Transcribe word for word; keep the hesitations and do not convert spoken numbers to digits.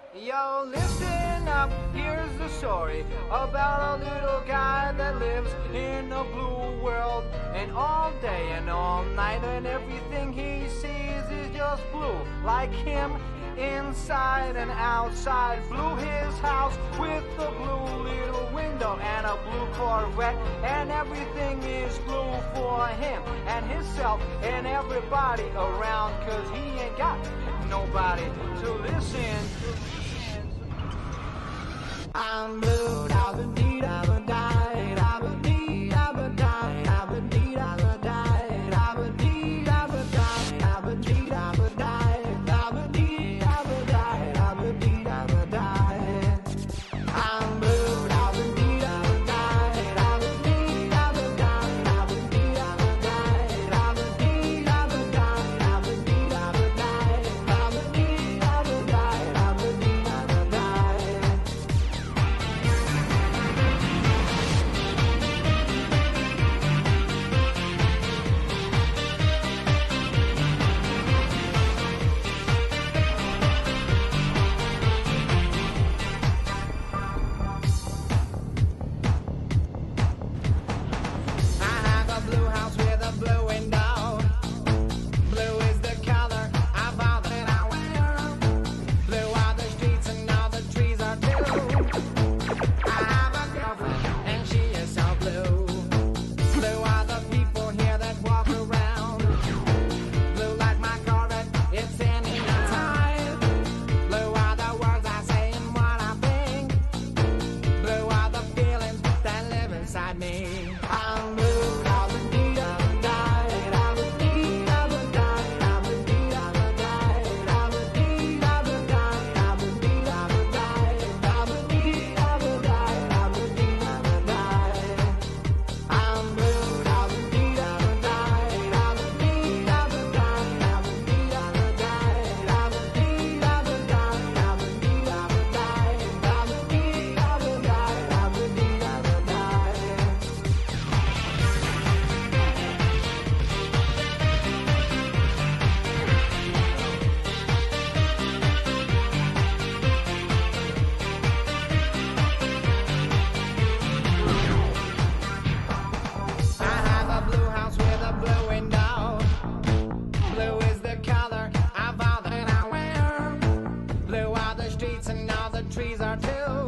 Yo, listen up, here's the story about a little guy that lives in a blue world. And all day and all night and everything he sees is just blue. Like him, inside and outside. Blue his house with a blue little window and a blue Corvette. And everything is blue for him and himself and everybody around. Cause he ain't got nobody to listen. I'm blue, I've been deed, I've been died, I've been deed, I've been died, I've been deed, I've been died, I've been deed, I've been died, I've been deed, I've been died, I've been deed, I've been died, I've been deed, I've been died. I'm blue, I've been deed, I've been died, I've been deed, I've been died, I've been deed, I've been died, I've been deed, I've been died, I've been deed, I've been died, I've been deed, I've been died, I've been deed, I've been died. Blue house with a blue window. Blue is the color of all that I wear. Blue are the streets and all the trees are blue. I have a girlfriend and she is so blue. Blue are the people here that walk around. Blue like my Corvette, it's any time. Blue are the words I say and what I think. Blue are the feelings that live inside me. I'm blue. Trees are too.